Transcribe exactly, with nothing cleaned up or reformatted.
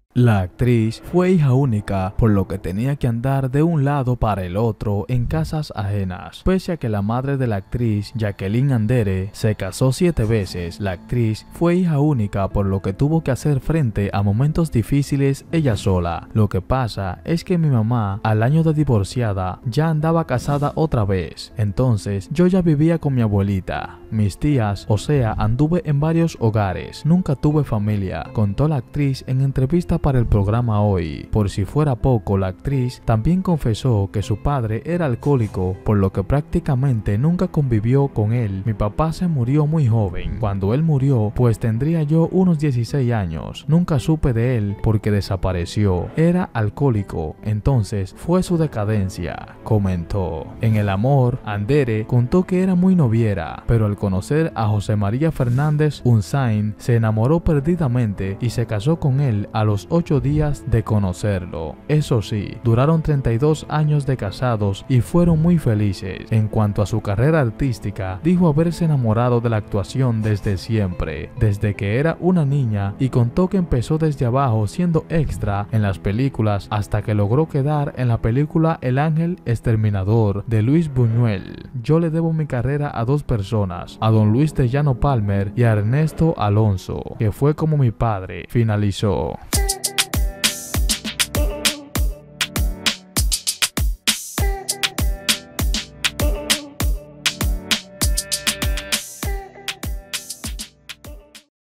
La actriz fue hija única, por lo que tenía que andar de un lado para el otro en casas ajenas. Pese a que la madre de la actriz, Jacqueline Andere, se casó siete veces, la actriz fue hija única, por lo que tuvo que hacer frente a momentos difíciles ella sola. Lo que pasa es que mi mamá, al año de divorciada, ya andaba casada otra vez. Entonces, yo ya vivía con mi abuelita, mis tías, o sea, anduve en varios hogares. Nunca tuve familia, contó la actriz en entrevista para el programa Hoy. Por si fuera poco, la actriz también confesó que su padre era alcohólico, por lo que prácticamente nunca convivió con él. Mi papá se murió muy joven. Cuando él murió, pues tendría yo unos dieciséis años. Nunca supe de él porque desapareció. Era alcohólico, entonces fue su decadencia, comentó. En el amor, Andere contó que era muy noviera, pero al conocer a José María Fernández Unzain, se enamoró perdidamente y se casó con él a los ocho días de conocerlo. Eso sí, duraron treinta y dos años de casados y fueron muy felices. En cuanto a su carrera artística, dijo haberse enamorado de la actuación desde siempre, desde que era una niña, y contó que empezó desde abajo siendo extra en las películas hasta que logró quedar en la película El Ángel Exterminador de Luis Buñuel. Yo le debo mi carrera a dos personas, a don Luis de Llano Palmer y a Ernesto Alonso, que fue como mi padre, finalizó.